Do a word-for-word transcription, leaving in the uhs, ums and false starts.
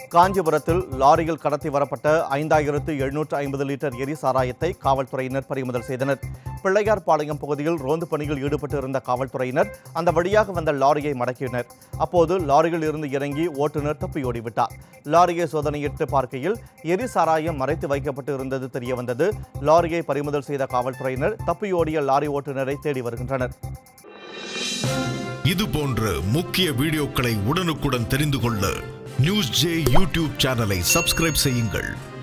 காஞ்சிபுரத்தில் லாரியில் கடத்தி வரப்பட்ட ஐந்தாயிரத்து எழுநூற்று ஐம்பது லிட்டர் எரி சாராயத்தை காவல்துறையினர் பறிமுதல் செய்தனர். பிள்ளையார்பாளையம் பகுதியில் ரோந்து பணியில் ஈடுபட்டு இருந்த காவல்துறையினர் அந்த வழியாக வந்த லாரியை மடக்கினர். அப்போது லாரியில் இருந்து இறங்கி ஓட்டுநர் தப்பியோடிவிட்டார். லாரியை சோதனையிட்டு பார்க்கையில் எரி சாராயம் மறைத்து வைக்கப்பட்டு இருந்தது தெரியவந்தது. லாரியை பறிமுதல் செய்த காவல்துறையினர் தப்பியோடிய லாரி ஓட்டுநரை தேடி வருகின்றனர். இது போன்ற முக்கிய வீடியோக்களை உடனுக்குடன் தெரிந்து கொள்ள நியூஸ் ஜே யூடியூப் சேனலை சப்ஸ்கிரைப் செய்யுங்கள்.